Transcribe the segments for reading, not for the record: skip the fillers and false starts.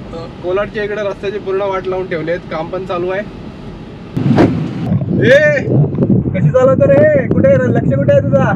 कोलाडच्या इकडे रस्त्याची पूर्ण वाट लावून ठेवले आहेत, काम पण चालू आहे। ए कशी चालवत रे, कुठे लक्ष कुठे आहे तुझा?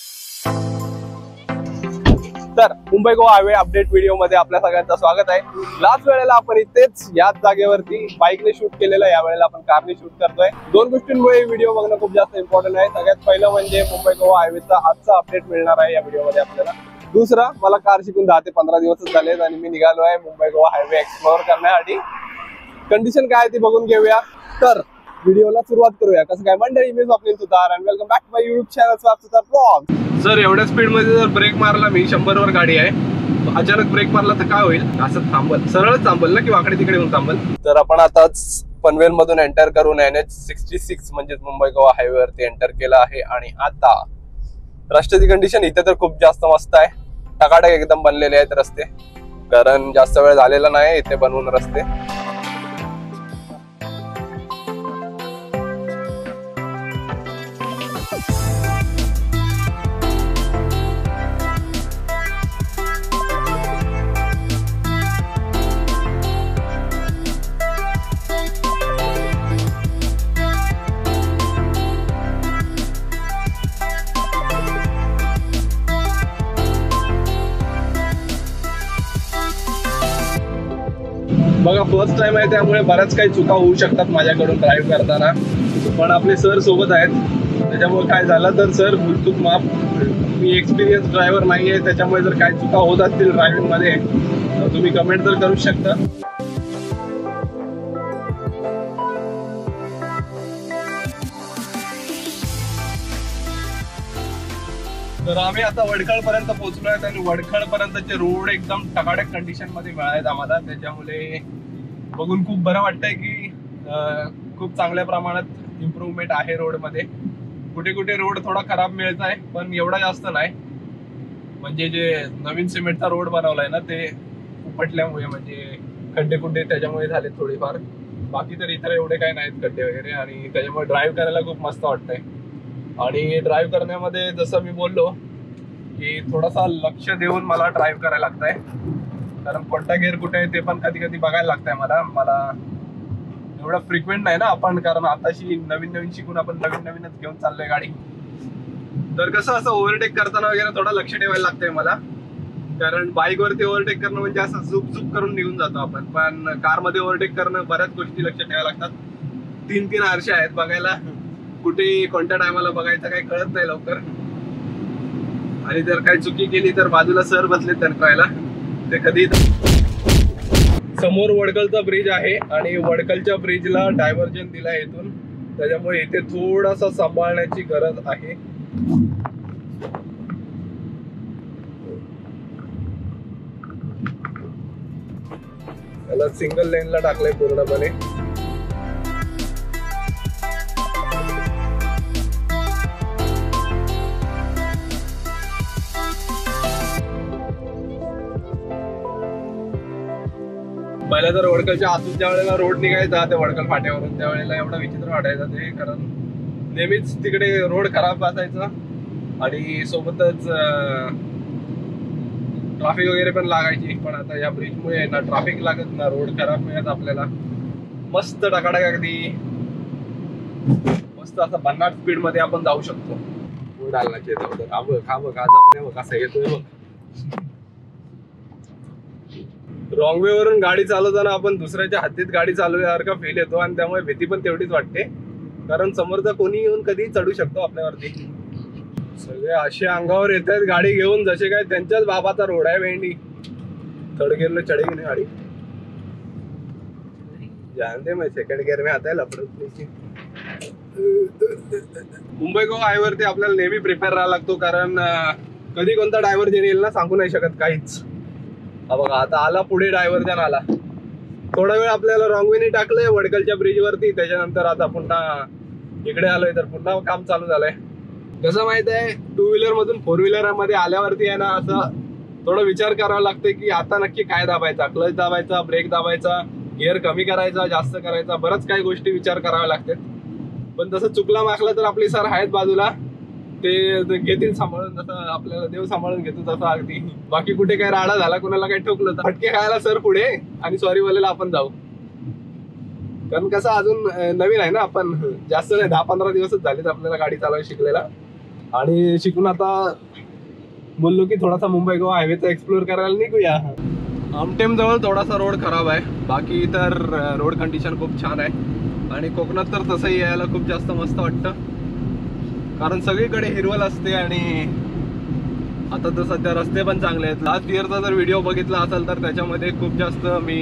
तर Mumbai Goa highway update video मध्ये आपल्या सगळ्यांचं स्वागत आहे। लास्ट वेळेला आपण इथेच याच जागेवरती बाईकने शूट केलेलं, या वेळेला आपण कारने शूट करतोय। दोन गोष्टींमुळे व्हिडिओ बघणं खूप जास्त इम्पॉर्टंट आहे। सगळ्यात पहिलं म्हणजे मुंबई गोवा हायवेचा आजचा अपडेट मिळणार आहे या व्हिडिओमध्ये आपल्याला। दुसरा, मला कार शिकून 10 ते 15 दिवसच झालेत आणि मी निघालो आहे मुंबई गोवा हायवे एक्सप्लोअर करण्यासाठी। कंडिशन काय ती बघून घेऊया। तर व्हिडिओला सुरुवात करूया। कसं काय मंडळी, मी स्वप्नील सुतार आणि welcome back to my YouTube channel Swapnil Sutar vlog. सर एवढ्या स्पीड मध्ये जर ब्रेक मारला मी, 100 वर गाडी आहे, अचानक ब्रेक मारला तर काय होईल? असं थांबल, सरळच थांबल ना, की वाकडे तिकडे होऊन थांबल? तर आपण आताच पनवेल मधून एंटर करून NH66 म्हणजे मुंबई गोवा हायवे वरती एंटर केला आहे। आणि आता रस्त्याची कंडिशन इथे तर खूप जास्त मस्त आहे, टकाटक एकदम बनलेले आहेत रस्ते, कारण जास्त वेळ झालेला नाही इथे बनवून रस्ते। बघा फर्स्ट टाइम आहे, त्यामुळे बऱ्याच काही चुका होऊ शकतात माझ्याकडून ड्राईव्ह करताना, पण आपले सर सोबत आहेत, त्याच्यामुळे काय झालं तर सर भूलचूक माफ। मी एक्सपिरियन्स ड्रायव्हर नाही आहे, त्याच्यामुळे जर काही चुका होत असतील ड्रायव्हिंग मध्ये तर तुम्ही कमेंट तर करू शकता। तर आम्ही आता वडखळ पर्यंत पोहोचलो आहेत आणि वडखळ पर्यंतचे रोड एकदम टकाटक कंडिशन मध्ये मिळालेत आम्हाला, त्याच्यामुळे बघून खूप बरं वाटतंय की खूप चांगल्या प्रमाणात इम्प्रूव्हमेंट आहे रोड मध्ये। कुठे कुठे रोड थोडा खराब मिळत आहे, पण एवढा जास्त नाही। म्हणजे जे नवीन सिमेंटचा रोड बनवलाय ना, ते उपटल्यामुळे म्हणजे खड्डे खुड्डे त्याच्यामुळे झाले थोडेफार, बाकी तर इतर एवढे काही नाहीत खड्डे वगैरे, आणि त्याच्यामुळे ड्राईव्ह करायला खूप मस्त वाटतंय। आणि ड्राईव्ह करण्यामध्ये जसं मी बोललो की थोडासा लक्ष देऊन मला ड्राईव्ह करायला लागतंय, कारण कोणता गिअर कुठे आहे ते पण कधी कधी बघायला लागतंय मला एवढं फ्रिक्वेंट नाही ना आपण, कारण आताशी नवीन शिकून आपण नवीनच घेऊन चाललोय गाडी। तर कसं असं ओव्हरटेक करताना वगैरे थोडं लक्ष ठेवायला लागतंय मला, कारण बाईक वरती ओव्हरटेक करणं म्हणजे असं झुक करून निघून जातो आपण, पण कार मध्ये ओव्हरटेक करणं बऱ्याच गोष्टी लक्ष ठेवायला लागतात। 3 आरसे आहेत बघायला, कुठे कोणत्या टायमाला बघायचं काही कळत नाही लवकर, आणि जर काही चुकी केली तर बाजूला सर बसले तणकायला, ते कधी। समोर वडखलचा ब्रिज आहे आणि वडखलच्या ब्रिजला डायव्हर्जन दिलाय इथून, त्याच्यामुळे इथे थोडासा सांभाळण्याची गरज आहे। त्याला सिंगल लेनला टाकलंय पूर्णपणे। पहिला जर वडखलच्या आतून ज्या वेळेला रोड निघायचा त्या वडखल फाट्यावरून, त्यावेळेला एवढा विचित्र वाटायचं ते, कारण नेहमीच तिकडे रोड खराब असायचा आणि सोबतच ट्रॅफिक वगैरे पण लागायची। पण आता या ब्रिजमुळे ना ट्रॅफिक लागत ना रोड खराब मिळत आपल्याला, मस्त टकाटक अगदी मस्त असं 50 स्पीड मध्ये आपण जाऊ शकतो। डालनाचे कसं येतोय बघ। रॉंग वे वरून गाडी चालवताना आपण दुसऱ्याच्या हद्दीत गाडी चालवल्यासारखा फील येतो, आणि त्यामुळे भीती पण तेवढीच वाटते, कारण समोरचा कोणी येऊन कधी चढू शकतो आपल्यावरती। सगळे असे अंगावर येत आहेत गाडी घेऊन जसे काय त्यांच्याच बाबाचा रोड आहे भेंडी। थर्ड गियर में चढेगी नाही गाडी, जानते मैं सेकंड गियर में आता है लफड़त। मुंबई गोवा हायवे वरती आपल्याला नेहमी प्रिपेअर राहायला लागतो, कारण कधी कोणता डायव्हर्जन येईल ना सांगू नाही शकत काहीच। बघा आता आला पुढे डायव्हर्जन आला, थोडा वेळ आपल्याला रॉंग वेने टाकलंय वडखलच्या ब्रिज वरती, त्याच्यानंतर आता पुन्हा इकडे आलोय तर पुन्हा काम चालू झालंय। कसं माहित आहे, 2 व्हीलर मधून 4 व्हीलर मध्ये आल्यावरती आहे ना, असं थोडं विचार करावा लागतंय की आता नक्की काय दाबायचा, क्लच दाबायचा, ब्रेक दाबायचा, गिअर कमी करायचा, जास्त करायचा, बरंच काही गोष्टी विचार कराव्या लागतात। पण तसं चुकला माखला तर आपली सर आहेत बाजूला, ते घेतील सांभाळून, जसं आपल्याला देव सांभाळून घेतो तसं अगदी. बाकी कुठे काय राडा झाला, कुणाला काही ठोकलं तर फटके खायला सर पुढे आणि सॉरी बोलायला आपण जाऊ. कारण कसं अजून नवीन आहे ना आपण, जास्त नाही 10-15 दिवसच झालेत आपल्याला गाडी चालवायला शिकलेला. आणि शिकून आता बोललो की थोडासा मुंबई गोवा हायवेचा एक्सप्लोर करायला निघूया. आमटेम जवळ थोडासा रोड खराब आहे, बाकी तर रोड कंडिशन खूप छान आहे. आणि कोकणात तर तसंही यायला खूप जास्त मस्त वाटतं, कारण सगळीकडे हिरवळ असते. आणि आता तर सध्या रस्ते पण चांगले आहेत. लास्ट इयरचा जर व्हिडिओ बघितला असेल तर त्याच्यामध्ये खूप जास्त मी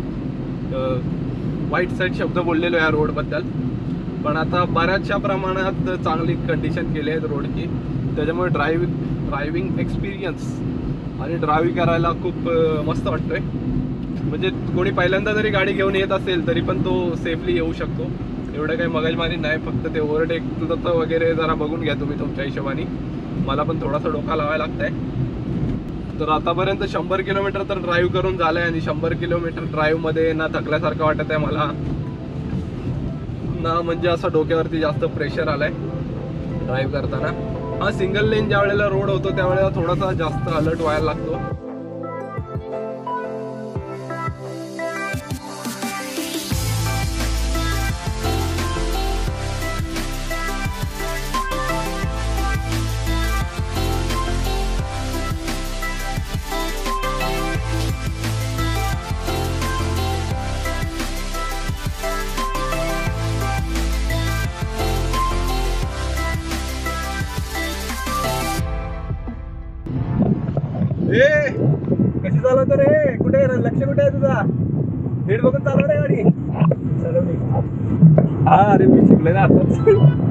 वाईट साईड शब्द बोललेलो या रोडबद्दल, पण आता बऱ्याचशा प्रमाणात चांगली कंडिशन केली आहे रोडची. त्याच्यामुळे ड्रायव्हिंग एक्सपिरियन्स आणि ड्रायव्हिंग करायला खूप मस्त वाटतोय. म्हणजे कोणी पहिल्यांदा जरी गाडी घेऊन येत असेल तरी पण तो सेफली येऊ शकतो. एवढं काही मगजमारी नाही, फक्त ते ओव्हरटेक तुझं वगैरे जरा बघून घ्या तुम्ही तुमच्या हिशोबाने. मला पण थोडासा डोका लावायला लागतंय. तर आतापर्यंत 100 किलोमीटर तर ड्राईव्ह करून झालंय आणि 100 किलोमीटर ड्राईव्ह मध्ये ना थकल्यासारखं वाटत आहे मला, ना म्हणजे असं डोक्यावरती जास्त प्रेशर आलाय ड्राईव्ह करताना. हा सिंगल लेन ज्या वेळेला रोड होतो त्यावेळेला थोडासा जास्त अलर्ट व्हायला लागतो. कशी चालवतो रे? कुठे लक्ष कुठे आहे तुझा? नीट बघून चालव रे गाडी. हा अरे मी शिकले ना आताच.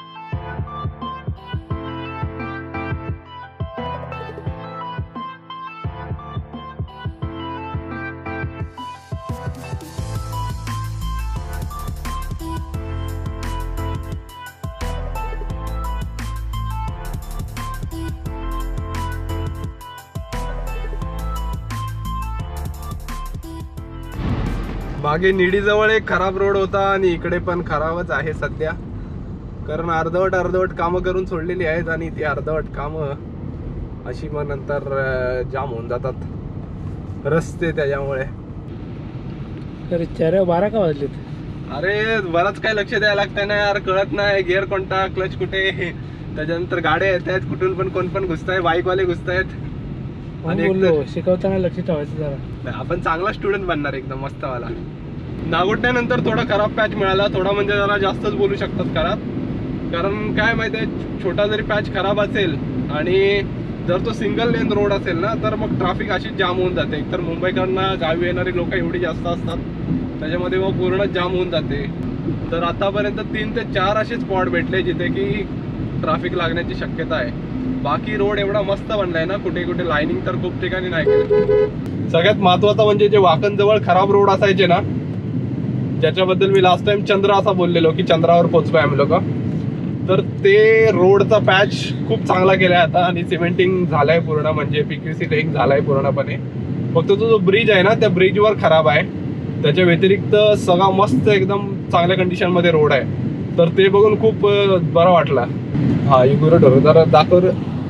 मागे निडीजवळ एक खराब रोड होता आणि इकडे पण खराबच आहे सध्या, कारण अर्धवट कामं करून सोडलेली आहेत आणि ती अर्धवट कामं अशी मग नंतर जाम होऊन जातात रस्ते त्याच्यामुळे. तर 4:12 का वाजलेत? अरे बरंच काय लक्ष द्यायला लागतंय ना यार, कळत नाही गिअर कोणता, क्लच कुठे, त्याच्यानंतर गाड्या येत आहेत कुठून पण, कोण पण घुसताय, बाईकवाले घुसतायत. आणि शिकवताना लक्ष ठेवायचं जरा. आपण चांगला स्टुडंट बनणार एकदम मस्त वाला. नागोठण्यानंतर थोडा खराब पॅच मिळाला, थोडा म्हणजे जरा जास्तच बोलू शकतात खराब. कारण काय माहितीये, छोटा जरी पॅच खराब असेल आणि जर तो सिंगल लेन रोड असेल ना तर मग ट्रॅफिक अशीच जाम होऊन जाते. एकतर मुंबईकडनं गावी येणारी लोक एवढी जास्त असतात, त्याच्यामध्ये मग पूर्ण जाम होऊन जाते. तर आतापर्यंत 3 ते 4 असे स्पॉट भेटले जिथे की ट्रॅफिक लागण्याची शक्यता आहे. बाकी रोड एवढा मस्त बनलाय ना, कुठे कुठे लाईनिंग तर खूप ठिकाणी नाही केली. सगळ्यात महत्वाचं म्हणजे जे वाकण जवळ खराब रोड असायचे ना, ज्याच्याबद्दल मी लास्ट टाइम चंद्र असा बोललेलो की चंद्रावर पोहोचलोय आम्ही लोक, तर ते रोडचा पॅच खूप चांगला केलाय आता आणि सिमेंटिंग झालाय पूर्ण, म्हणजे PQC लेक झालाय पूर्णपणे. फक्त तो जो ब्रिज आहे ना त्या ब्रिजवर खराब आहे, त्याच्या व्यतिरिक्त सगळा मस्त एकदम चांगल्या कंडिशन मध्ये रोड आहे. तर ते बघून खूप बरं वाटलं. हा इगुरो ढोर जरा दाखव,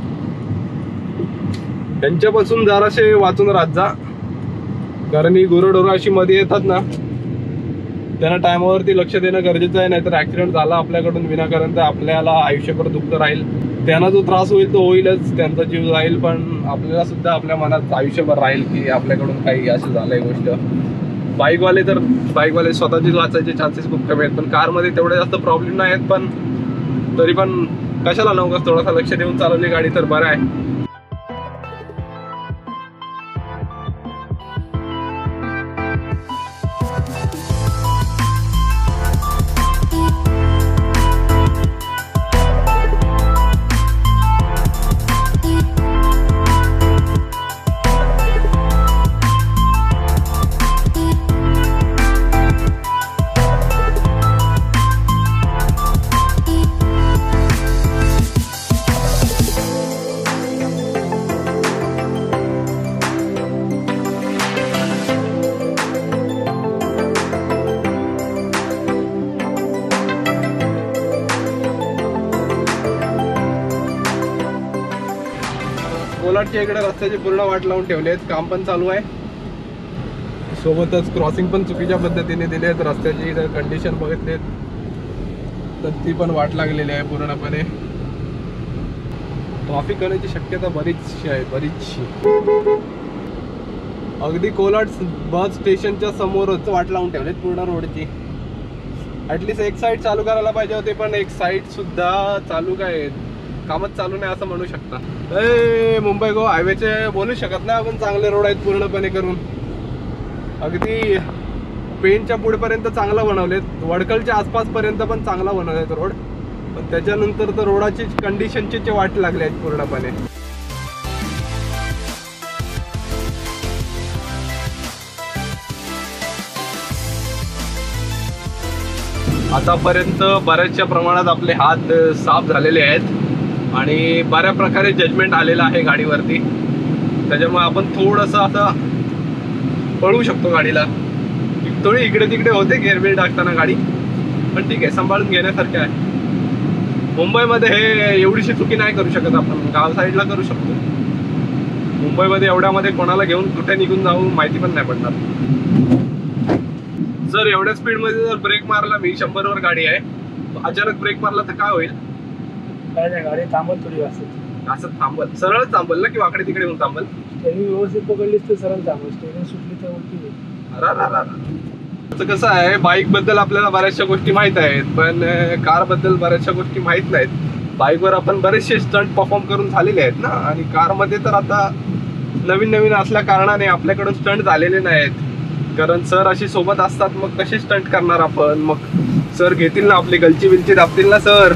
त्यांच्यापासून जराशे वाचून राहत जा, कारण ही गुरंढोरं अशी मध्ये येतात ना, त्यांना टायमावरती लक्ष देणं गरजेचं आहे. नाहीतर ऍक्सिडेंट झाला आपल्याकडून विनाकारण तर आपल्याला आयुष्यभर दुःख राहील. त्यांना जो त्रास होईल तो होईलच, त्यांचा जीव जाईल, पण आपल्याला सुद्धा आपल्या मनात आयुष्यभर राहील की आपल्याकडून काही असं झालंय गोष्ट. बाईकवाले स्वतःचीच वाचायचे चान्सेस खूप कमी आहेत, पण कारमध्ये तेवढे जास्त प्रॉब्लेम नाही आहेत. पण तरी पण कशाला नव्हतं, थोडासा लक्ष देऊन चालवली गाडी तर बरं आहे. कोलाडच्या इकडे रस्त्याची पूर्ण वाट लावून ठेवली आहेत, काम पण चालू आहे. सोबतच क्रॉसिंग पण चुकीच्या पद्धतीने दिली आहेत. रस्त्याची जर कंडिशन बघितली तर ती पण वाट लागलेली आहे पूर्णपणे. ट्रॅफिक होण्याची शक्यता बरीचशी आहे, बरीचशी. अगदी कोलाड बस स्टेशनच्या समोरच वाट लावून ठेवलीत पूर्ण रोडची. ॲटलिस्ट एक साईड चालू करायला पाहिजे होते, पण एक साईड सुद्धा चालू काय कामच चालू नाही असं म्हणू शकता. मुंबई गोवा हायवेचे बोलू शकत नाही आपण, चांगले रोड आहेत पूर्णपणे करून. अगदी पेनच्या पुढेपर्यंत चांगला बनवलेत, वडखलच्या आसपासपर्यंत पण चांगला बनवलेत रोड, पण त्याच्यानंतर तर रोडाची कंडिशनची वाट लागली आहेत पूर्णपणे. आतापर्यंत बऱ्याचशा प्रमाणात आपले हात साफ झालेले आहेत आणि बऱ्या प्रकारे जजमेंट आलेलं आहे गाडीवरती. त्याच्यामुळे आपण थोडंसं आता पळवू शकतो गाडीला. थोडी इकडे तिकडे होते गेअरवेल टाकताना गाडी, पण ठीक आहे, सांभाळून घेण्यासारखं आहे. मुंबईमध्ये हे एवढीशी चुकी नाही करू शकत आपण, गाव साईडला करू शकतो. मुंबईमध्ये एवढ्यामध्ये कोणाला घेऊन कुठे निघून जाऊ माहिती पण नाही पडणार. जर एवढ्या स्पीडमध्ये जर ब्रेक मारला मी, 100 वर गाडी आहे, अचानक ब्रेक मारला तर काय होईल? काय नाही, गाडी थांबत थोडी असं थांबल, सरळ थांबल ना की वाकडे तिकडे येऊन थांबल? स्टेरिंग व्यवस्थित पकडलीस तर सरळ थांबल, स्टेरिंग सुटली तर उलटी. कसं आहे, बाईक बद्दल आपल्याला बऱ्याचशा गोष्टी माहित आहेत, पण कार बद्दल बऱ्याचशा गोष्टी माहित नाहीत. बाईकवर आपण बरेचसे स्टंट परफॉर्म करून झालेले आहेत ना, आणि कारमध्ये तर आता नवीन नवीन असल्या कारणाने आपल्याकडून स्टंट झालेले नाहीत. कारण सर अशी सोबत असतात, मग कसे स्टंट करणार आपण? मग सर घेतील ना आपली गलची बिलची दाबतील ना सर.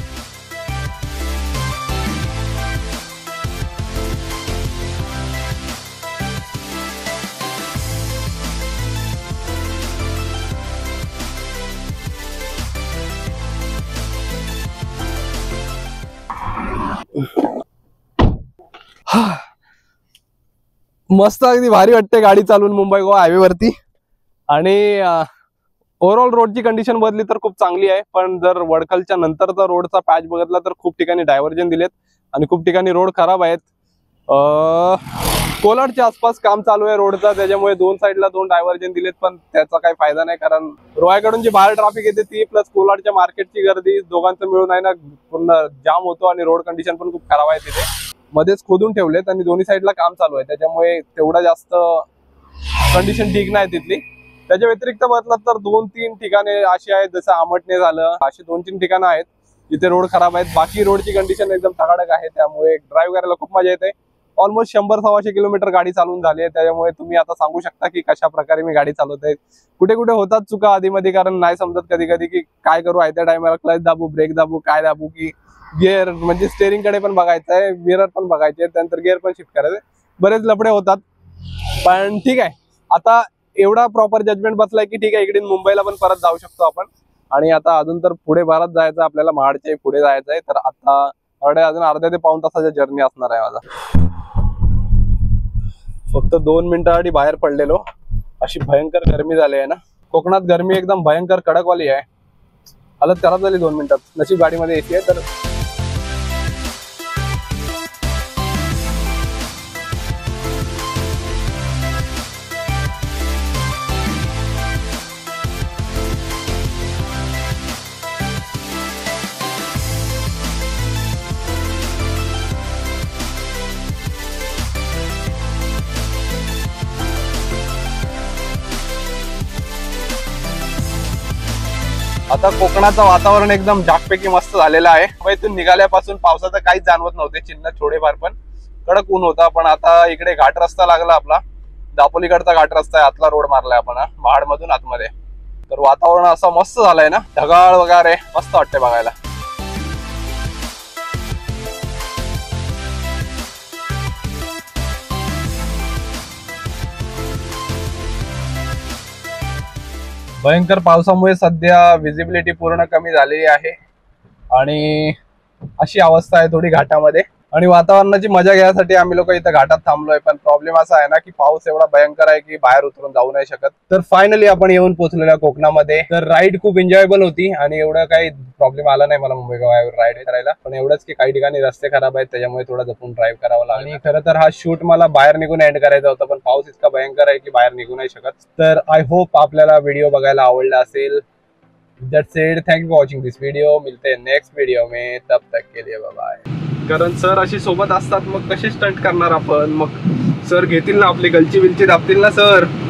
मस्त, अगदी भारी वाटते गाडी चालवून मुंबई गोवा हायवे वरती. आणि ओव्हरऑल रोडची कंडिशन बदली तर खूप चांगली आहे, पण जर वडखलच्या नंतरचा रोडचा पॅच बघितला तर खूप ठिकाणी डायव्हर्जन दिलेत आणि खूप ठिकाणी रोड खराब आहेत. कोलाडच्या आसपास काम चालू आहे रोडचा, त्याच्यामुळे 2 साईडला 2 डायव्हर्जन दिलेत, पण त्याचा काही फायदा नाही. कारण रोहाकडून जी बाहेर ट्रॅफिक येते ती प्लस कोलाडच्या मार्केटची गर्दी दोघांचं मिळून आहे ना, पूर्ण जाम होतो आणि रोड कंडिशन पण खूप खराब आहे. तिथे मध्येच खोदून ठेवलेत आणि दोन्ही साईडला काम चालू आहे, त्याच्यामुळे तेवढा जास्त कंडिशन ठीक नाही तिथली. त्याच्या व्यतिरिक्त बघितलं तर 2-3 ठिकाणे अशी आहेत, जसं आमटणे झालं, अशी 2-3 ठिकाणं आहेत जिथे रोड खराब आहेत. बाकी रोडची कंडिशन एकदम टकाटक आहे, त्यामुळे ड्राईव्ह करायला खूप मजा येते. ऑलमोस्ट 100-125 किलोमीटर गाडी चालून झाली आहे, त्याच्यामुळे तुम्ही आता सांगू शकता की कशा प्रकारे मी गाडी चालवते. कुठे कुठे होतात चुका आधीमध्ये, कारण नाही समजत कधी कधी की काय करू, आहे त्या टायमाला क्लच दाबू, ब्रेक दाबू, काय दाबू, की गिअर म्हणजे स्टेअरिंग कडे पण बघायचं आहे, मिरर पण बघायचे, त्यानंतर गिअर पण शिफ्ट करायचे. बरेच लफडे होतात, पण ठीक आहे. आता एवढा प्रॉपर जजमेंट बसलाय की ठीक आहे, इकडे मुंबईला पण परत जाऊ शकतो आपण. आणि आता अजून तर पुढे भारत जायचं, आपल्याला महाडच्या पुढे जायचं आहे. तर आता अजून अर्ध्या ते पाऊण तासाचा जर्नी असणार आहे माझा. फक्त 2 मिनिटांसाठी बाहेर पडलेलो, अशी भयंकर गरमी झाली आहे ना. कोकणात गरमी एकदम भयंकर कडकवाली आहे, हालत खराब झाली 2 मिनिटात. नशीब गाडीमध्ये एसी आहे तर. आता कोकणाचं वातावरण एकदम जागपैकी मस्त झालेलं आहे. मुंबईतून निघाल्यापासून पावसाचं काहीच जाणवत नव्हते, चिन्ह थोडेफार, पण कडक ऊन होता. पण आता इकडे घाट रस्ता लागला आपला, दापोलीकडचा घाट रस्ता आहे, आतला रोड मारलाय आपण महाड मधून आतमध्ये. तर वातावरण असं मस्त झालंय ना, ढगाळ वगैरे मस्त वाटते बघायला. भयंकर पावसामुळे सध्या विजिबिलिटी पूर्ण कमी झालेली आहे आणि अशी अवस्था आहे थोडी घाटामध्ये. आणि वातावरणाची मजा घ्यायसाठी आम्ही लोक इथं घाटात थांबलोय. पण प्रॉब्लेम असा आहे ना की पाऊस एवढा भयंकर आहे की बाहेर उतरून जाऊ नाही शकत. तर फायनली आपण येऊन पोहोचलेल्या कोकणामध्ये. तर राईड खूप एन्जॉयबल होती आणि एवढं काही प्रॉब्लेम आला नाही मला मुंबई गोव्यावर राईड करायला. पण एवढंच की काही ठिकाणी रस्ते खराब आहेत, त्याच्यामुळे थोडं जपून ड्राईव्ह करावं लागलं. आणि खरं तर हा शूट मला बाहेर निघून एंड करायचा होता, पण पाऊस इतका भयंकर आहे की बाहेर निघू नाही शकत. तर आय होप आपल्याला व्हिडिओ बघायला आवडला असेल. That's it. Thank you for watching this video. मिलते हैं नेक्स्ट वीडियो में, तब तक के लिए बाय बाय. कारण सर अशी सोबत असतात मग कशी स्टंट करणार आपण. मग सर घेतील ना आपली गलची बिलची दाबतील ना सर.